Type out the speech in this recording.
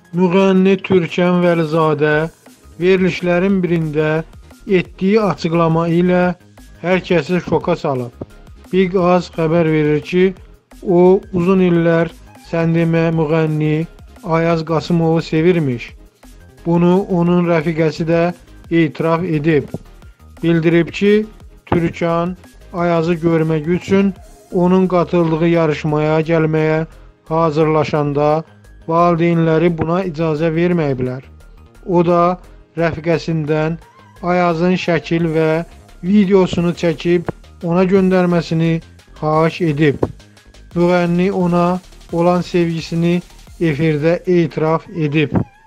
Müğənni Türkan Vəlizadə verilişlərin birində etdiyi açıqlama ilə hər kəsi şoka salıb. Big Az xəbər verir ki, o uzun illər səndemə müğənni Ayaz Qasımovu sevirmiş. Bunu onun rəfiqəsi də etiraf edib. Bildirib ki, Türkan Ayazı görmək üçün onun qatıldığı yarışmaya gəlməyə hazırlaşanda valideynləri buna icazə verməyiblər. O da rəfiqəsindən Ayazın şəkil və videosunu çəkib ona göndərməsini xahiş edib. Müğənni ona olan sevgisini efirdə etiraf edib.